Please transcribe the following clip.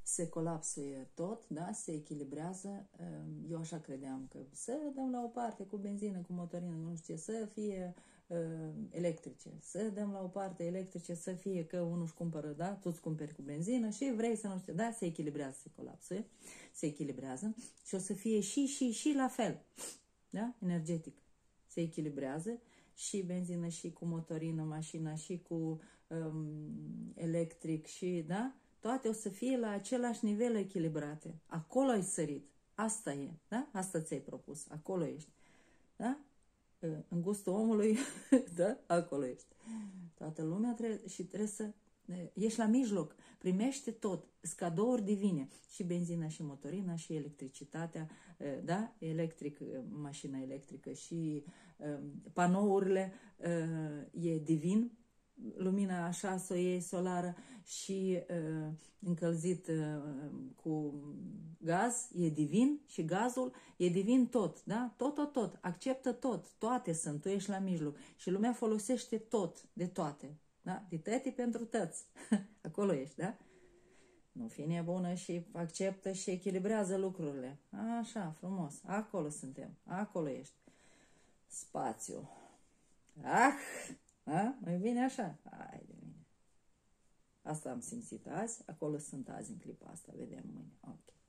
se colapsuie tot, da? Se echilibrează. Eu așa credeam că să dăm la o parte cu benzină, cu motorină, nu știu ce, să fie electrice, să dăm la o parte electrice, să fie că unul își cumpără, da? Tu îți cumperi cu benzină și vrei să nu știu, da? Se echilibrează, se colapsuie, se echilibrează și o să fie și la fel, da? Energetic. Se echilibrează și benzină și cu motorină, mașina și cu electric și, da? Toate o să fie la același nivel echilibrate. Acolo ai sărit. Asta e, da? Asta ți-ai propus. Acolo ești. Da? În gustul omului, da? Acolo ești. Toată lumea trebuie să ești la mijloc. Primește tot. Cadouri divine. Și benzina, și motorina, și electricitatea, da? Electric, mașina electrică și panourile e divin. Lumina așa să o iei solară și încălzit cu gaz e divin și gazul e divin tot, da? Tot. Acceptă tot. Toate sunt. Tu ești la mijloc. Și lumea folosește tot, de toate. Da? De tăti pentru tăți. Acolo ești, da? Nu fi nebună și acceptă și echilibrează lucrurile. Așa, frumos. Acolo suntem. Acolo ești. Spațiu. Mai bine așa? Hai de mine. Asta am simțit azi, acolo sunt azi în clipa asta, vedem mâine. Ok.